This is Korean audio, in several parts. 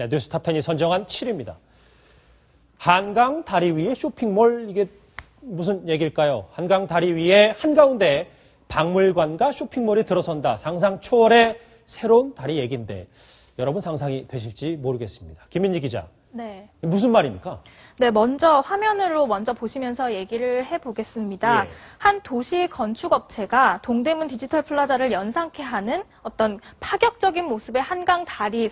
네, 뉴스탑10이 선정한 7위입니다. 한강 다리 위에 쇼핑몰, 이게 무슨 얘기일까요? 한강 다리 위에 한가운데 박물관과 쇼핑몰이 들어선다. 상상 초월의 새로운 다리 얘기인데 여러분 상상이 되실지 모르겠습니다. 김민지 기자. 네. 무슨 말입니까? 네, 먼저 화면으로 먼저 보시면서 얘기를 해보겠습니다. 예. 한 도시 건축업체가 동대문 디지털 플라자를 연상케 하는 어떤 파격적인 모습의 한강 다리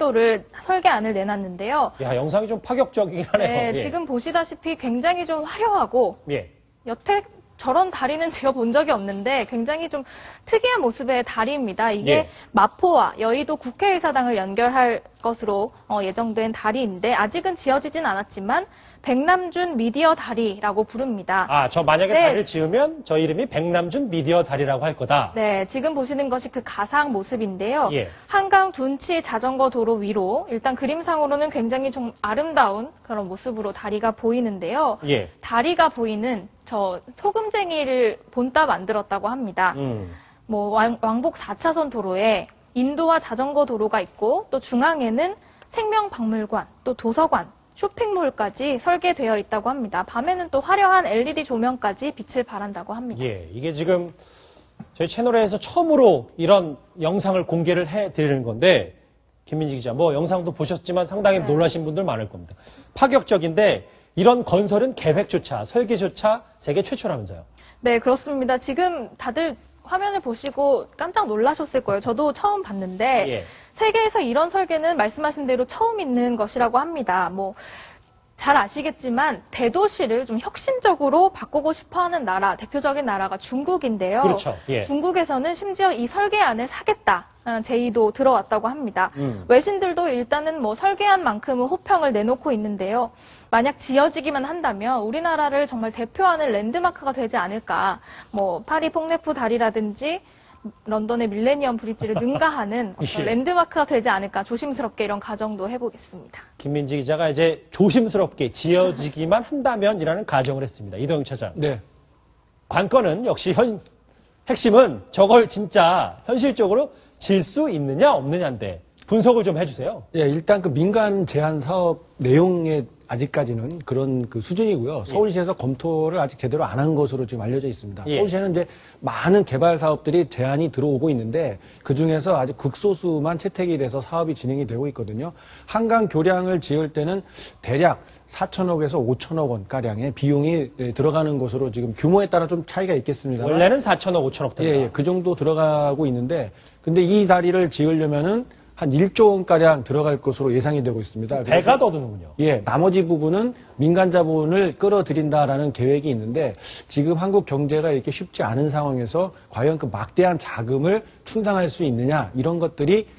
설계안을 내놨는데요. 야, 영상이 좀 파격적이긴 하네요. 네, 예. 지금 보시다시피 굉장히 좀 화려하고 예. 여태 저런 다리는 제가 본 적이 없는데 굉장히 좀 특이한 모습의 다리입니다. 이게 예. 마포와 여의도 국회의사당을 연결할 것으로 예정된 다리인데 아직은 지어지진 않았지만 백남준 미디어 다리라고 부릅니다. 아, 저 만약에 네. 다리를 지으면 저 이름이 백남준 미디어 다리라고 할 거다. 네, 지금 보시는 것이 그 가상 모습인데요. 예. 한강 둔치 자전거 도로 위로 일단 그림상으로는 굉장히 좀 아름다운 그런 모습으로 다리가 보이는데요. 예. 다리가 보이는 저 소금쟁이를 본따 만들었다고 합니다. 뭐 왕복 4차선 도로에 인도와 자전거 도로가 있고 또 중앙에는 생명박물관, 또 도서관, 쇼핑몰까지 설계되어 있다고 합니다. 밤에는 또 화려한 LED 조명까지 빛을 발한다고 합니다. 예, 이게 지금 저희 채널에서 처음으로 이런 영상을 공개를 해드리는 건데 김민지 기자, 뭐 영상도 보셨지만 상당히 놀라신 분들 많을 겁니다. 파격적인데 이런 건설은 계획조차, 설계조차 세계 최초라면서요. 네, 그렇습니다. 지금 다들 화면을 보시고 깜짝 놀라셨을 거예요. 저도 처음 봤는데 예. 세계에서 이런 설계는 말씀하신 대로 처음 있는 것이라고 합니다. 뭐 잘 아시겠지만 대도시를 좀 혁신적으로 바꾸고 싶어하는 나라, 대표적인 나라가 중국인데요. 그렇죠. 예. 중국에서는 심지어 이 설계안을 사겠다라는 제의도 들어왔다고 합니다. 외신들도 일단은 뭐 설계안 만큼은 호평을 내놓고 있는데요. 만약 지어지기만 한다면 우리나라를 정말 대표하는 랜드마크가 되지 않을까. 뭐 파리 폭네프 다리라든지 런던의 밀레니엄 브릿지를 능가하는 예. 랜드마크가 되지 않을까 조심스럽게 이런 가정도 해보겠습니다. 김민지 기자가 이제 조심스럽게 지어지기만 한다면이라는 가정을 했습니다. 이동영 차장. 네. 관건은 역시 핵심은 저걸 진짜 현실적으로 질 수 있느냐 없느냐인데 분석을 좀 해주세요. 예, 일단 그 민간 제한 사업 내용에 아직까지는 그런 그 수준이고요. 서울시에서 검토를 아직 제대로 안 한 것으로 지금 알려져 있습니다. 예. 서울시에는 이제 많은 개발 사업들이 제안이 들어오고 있는데 그 중에서 아주 극소수만 채택이 돼서 사업이 진행이 되고 있거든요. 한강 교량을 지을 때는 대략 4천억에서 5천억 원 가량의 비용이 들어가는 것으로 지금 규모에 따라 좀 차이가 있겠습니다. 원래는 4천억, 5천억 됩니다. 예, 그 정도 들어가고 있는데 근데 이 다리를 지으려면은 한 1조 원가량 들어갈 것으로 예상이 되고 있습니다. 배가 더 드는군요. 예, 나머지 부분은 민간 자본을 끌어들인다라는 계획이 있는데 지금 한국 경제가 이렇게 쉽지 않은 상황에서 과연 그 막대한 자금을 충당할 수 있느냐 이런 것들이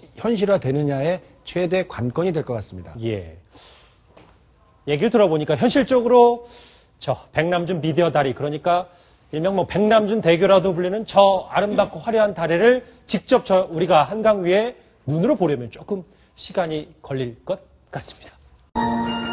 현실화되느냐의 최대 관건이 될 것 같습니다. 예. 얘기를 들어보니까 현실적으로 저 백남준 미디어 다리, 그러니까 일명 뭐 백남준 대교라도 불리는 저 아름답고 화려한 다리를 직접 우리가 한강 위에 눈으로 보려면 조금 시간이 걸릴 것 같습니다.